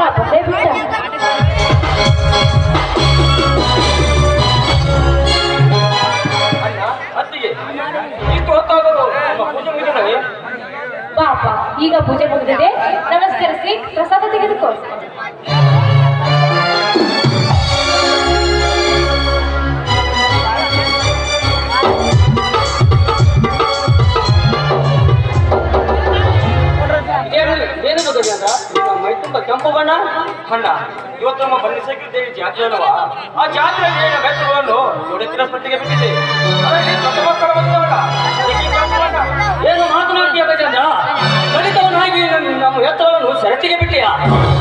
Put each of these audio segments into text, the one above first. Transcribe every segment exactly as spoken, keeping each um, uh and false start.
ಬಂದೇ ಬಿಟ್ಟ. ಪಾಪ ಈಗ ಪೂಜೆ ಮುಗಿದಿದೆ, ನಮಸ್ಕರಿಸಿ ಪ್ರಸಾದ ತೆಗೆದುಕೋ. ಏನು ಗೊತ್ತಿದೆ ಅಂದ್ರ ಮೈ ತುಂಬ ಕೆಂಪು ಬಣ್ಣ ಬಣ್ಣ. ಇವತ್ತು ನಮ್ಮ ಬನ್ನಿಸೇಕಿ ದೇವಿ ಜಾತ್ರೆ ಅಲ್ವಾ, ಆ ಜಾತ್ರೆಯಲ್ಲಿ ಬೆಟ್ಟಗಳನ್ನು ನೋಡಿತ್ತಿನ ಪಟ್ಟಿಗೆ ಬಿಟ್ಟಿದೆ. ಏನು ಮಾತನಾಡ್ತೀಯ ಗಜೇಂದ್ರ? ದಲಿತವನಾಗಿ ನಮ್ಮ ಎತ್ತರವನ್ನು ಸರತಿಗೆ ಬಿಟ್ಟಿಯಾ?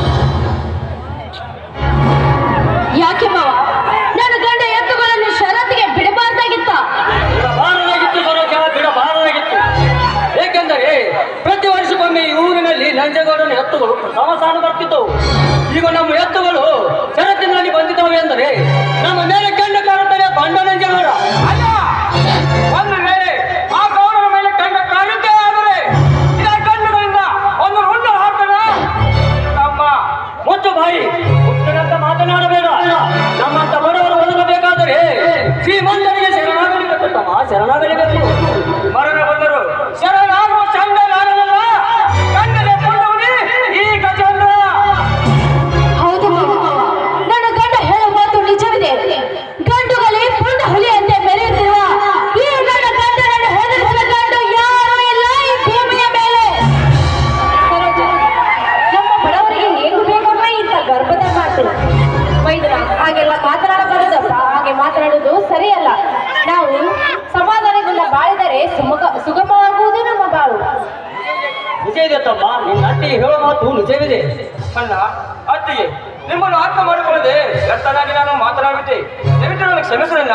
ಯಾಕೆ ಮಾವ, ನನ್ನ ಗಂಡ ಎತ್ತುಗಳನ್ನು ಷರತ್ತಿಗೆ ಬಿಡಬಾರ್ದಾಗಿತ್ತ? ಬಿಡಬಾರದಾಗಿತ್ತು ಸರೋಜ, ಬಿಡಬಾರದಾಗಿತ್ತು. ಏಕೆಂದರೆ ಪ್ರತಿ ವರ್ಷಕ್ಕೊಮ್ಮೆ ಈ ಊರಿನಲ್ಲಿ ನಂಜೇಗೌಡನ ಎತ್ತುಗಳು ಸಮಸಾನ ಬರ್ತಿದ್ದವು. ಈಗ ನಮ್ಮ ಎತ್ತುಗಳು ಷರತ್ತಿನಲ್ಲಿ ಬಂದಿದ್ದಾವೆ ಎಂದರೆ ನಮ್ಮ ಮೇಲೆ ಕಂಡ ಕಾಣುತ್ತದೆ ಬಂಡ ನಂಜೇಗೌಡ. ಒಂದು ವೇಳೆ ಆ ಗೌಡನ ಮೇಲೆ ಕಂಡ ಕಾಣುತ್ತೆ ಆದರೆ ಇದ ಕಣ್ಣುಗಳಿಂದ ಒಂದು ಹುಣ್ಣು ಹಾಕದ ನಮ್ಮ ಮುಚ್ಚು ಬಾಯಿ ಮುಚ್ಚದಂತ ಮಾತನಾಡಬೇಡ. ನಮ್ಮಂತ ಬಡವರು ಒದಗಬೇಕಾದರೆ ಶ್ರೀಮಂತರಿಗೆ ಶರಣಾಗಲಿಬೇಕು ತಮ್ಮ, ಶರಣಾಗಲಿಬೇಕು. ಮರಣ ಬಂದರು ಶರಣಾಗುವ ಚಂದ ನಾನಲ್ಲ, ಕಣ್ಣನೆ ಕೊಂಡವನೇ ಈ ಗಜೇಂದ್ರ. ಹೌದು, ನನ್ನ ಗಂಡ ಹೇಳುವ ಮಾತು ನಿಜವಿದೆ. ಗಂಡುಗಳೇ ಪುಂಡ ಹುಲಿಯಂತೆ ಮೆರೆಯುತ್ತಿರುವ ಈ ನನ್ನ ಗಂಡನನ್ನು ಹೆದರಿಸಿದ ಗಂಡು ಯಾರೂ ಇಲ್ಲ ಈ ಭೂಮಿಯ ಮೇಲೆ. ನಮ್ಮ ಬಡವರಿಗೆ ಏನು ಬೇಕಮ್ಮ ಇಂಥ ಗರ್ಭದ ಮಾತು? ವೈದ್ಯರ ಹಾಗೆಲ್ಲ ಮಾತನಾಡಬಾರದಪ್ಪ, ಹಾಗೆ ಮಾತನಾಡುವುದು ಸರಿಯಲ್ಲ. ನಾವು ಸಮಾಧಾನದಿಂದ ಬಾಳಿದರೆ ಸುಮುಖ ಸುಗಮವಾಗುವುದು ನಮ್ಮ ಬಾಳು. ನಿಜ ಇದೆ ತಮ್ಮ, ನಿನ್ನ ಅತ್ತಿಗೆ ಹೇಳೋ ಮಾತು ನಿಜವಿದೆ. ಅಣ್ಣ ಅತ್ತಿಗೆ ನಿಮ್ಮನ್ನು ಅರ್ಥ ಮಾಡಿಕೊಳ್ಳದೆ ವ್ಯರ್ಥನಾಗಿ ನಾನು ಮಾತನಾಡಿದ್ದೆ, ದಯವಿಟ್ಟು ನನಗೆ ಕ್ಷಮಿಸಲಿಲ್ಲ.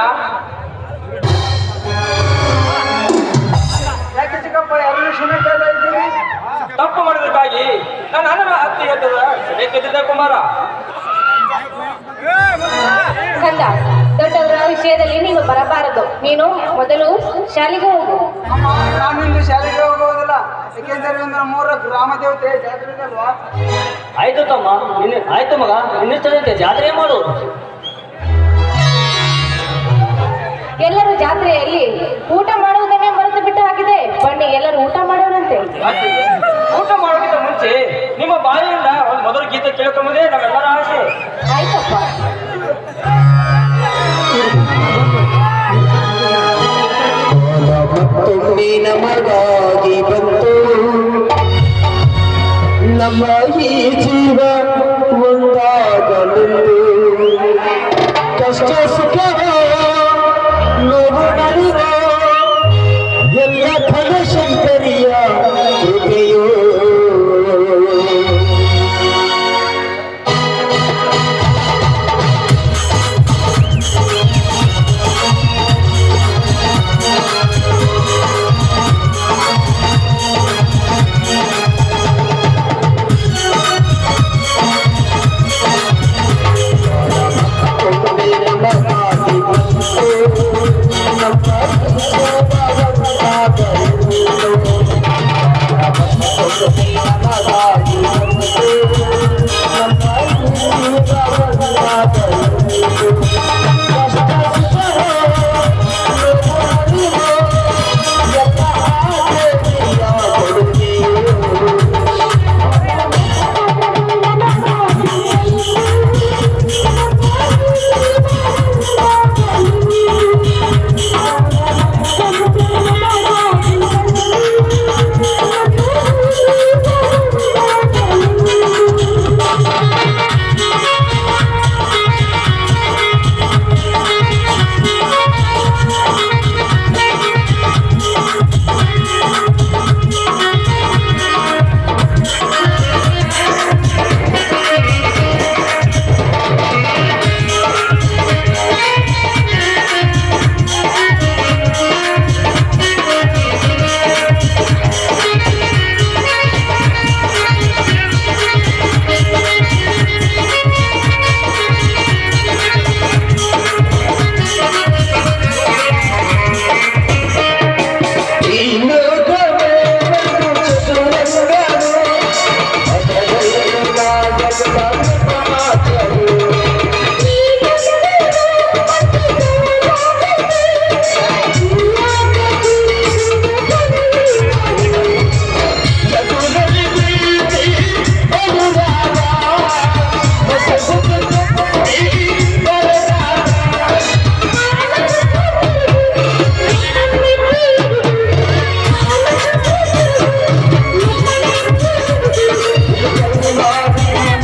ಯಾಕೆ ಚಿಕ್ಕಪ್ಪ ಯಾರು ಕ್ಷಮೆ ಕೇಳ್ತಾ ಇದ್ದೀರಿ? ತಪ್ಪು ಮಾಡಿದಕ್ಕಾಗಿ ನನ್ನ ಅಣ್ಣನ ಅತ್ತಿ ಎದ್ದದ ಸೆಡೆ ಕೆದ್ದಿದ್ದ ಕುಮಾರ. ಕಂದ, ದೊಡ್ಡವರ ವಿಷಯದಲ್ಲಿ ನೀನು ಬರಬಾರದು. ನೀನು ಮೊದಲು ಶಾಲೆಗೆ ಹೋಗು. ನಾನಿಂದು ಶಾಲೆಗೆ ಹೋಗುವುದಿಲ್ಲ, ಏಕೆಂದರೆ ಮೂರ ಗ್ರಾಮ ದೇವತೆ ಜಾತ್ರೆ ಅಲ್ವಾ. ಆಯ್ತು ತಮ್ಮ, ನಿನ್ನ ಆಯ್ತು ಮಗ, ನಿನ್ನಿಷ್ಟದಂತೆ ಜಾತ್ರೆ ಮಾಡು. ಎಲ್ಲರೂ ಜಾತ್ರೆಯಲ್ಲಿ ಊಟ ಮಾಡುವುದನ್ನೇ ಮರೆತು ಬಿಟ್ಟು ಹಾಕಿದೆ. ಬನ್ನಿ ಎಲ್ಲರೂ ಊಟ ಮಾಡೋರಂತೆ. ಊಟ ಮಾಡೋಕ್ಕಿಂತ ಮುಂಚೆ ನಿಮ್ಮ ಬಾಯಿಯಿಂದ ಒಂದು ಮೊದಲು ಗೀತೆ ಕೇಳ್ಕೊಂಬುದೇ ನಮ್ಮೆಲ್ಲರ ಆಸೆ. ಆಯ್ತಪ್ಪ. ನಮಗಾಗಿ ಬಂತು ನಮ್ಮ ಈ ಜೀವ ಒಂದಾಗಲೆಂದು, ಕಷ್ಟ ಸುಖ